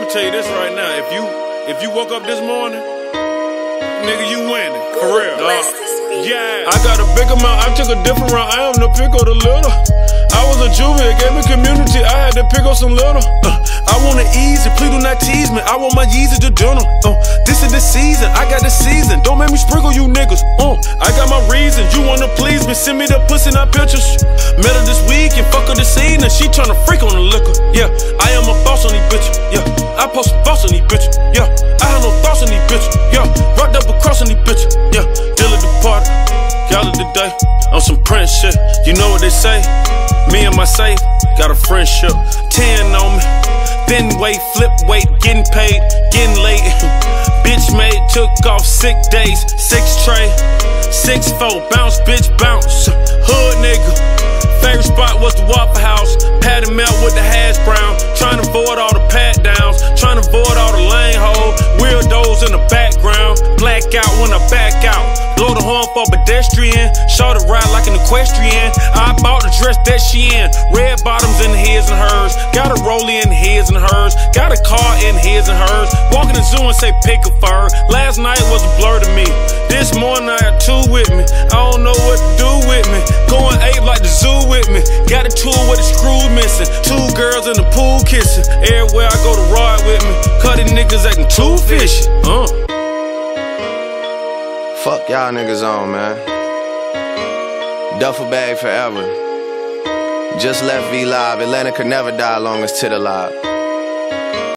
I'ma tell you this right now. If you woke up this morning, nigga, you winning. For real. Yeah. I got a big amount, I took a different route. I am the pick of the little. I was a juvie, it gave me community. I had to pick up some little. I want it easy, please do not tease me. I want my Yeezy to journal. This is the season, I got the season. Don't make me sprinkle you niggas. I got my reasons, you wanna please me. Send me the pussy, not pictures. Met her this week and fuck her this evening. She tryna freak on the liquor. Yeah, I am a boss on these bitches. Yeah, I post a boss on these bitches. Yeah, I have no thoughts on these bitches. Yeah, rocked up across on these bitches. Yeah, deal at the party, y'all of the day. On some Prince shit, you know what they say. Me and my safe, got a friendship. 10 on me, been weight, flip weight, getting paid, getting late. Bitch made, took off 6 days, 6 tray, 6-4, bounce, bitch, bounce. Hood nigga, favorite spot was the Waffle House. Patty melt with the hash brown, trying to avoid all the pat downs, trying to avoid all the lane hole. Weirdos in the background, black out when I back out. Blow the horn for pedestrian, short the ride like an equestrian. I bought the dress that she in, red bottoms in his and hers. Got a rollie in his and hers, got a car in his and hers. Walk in the zoo and say pick a fur. Last night was a blur to me, this morning I got 2 with me. I don't know what to do with me, going ape like the zoo with me. Got a tool with a screw missing, 2 girls in the pool kissing. Everywhere I go to ride with me, cut these niggas acting too fishy. Fuck y'all niggas on, man. Duffel bag forever. Just left V Live. Atlanta could never die long as Tita live.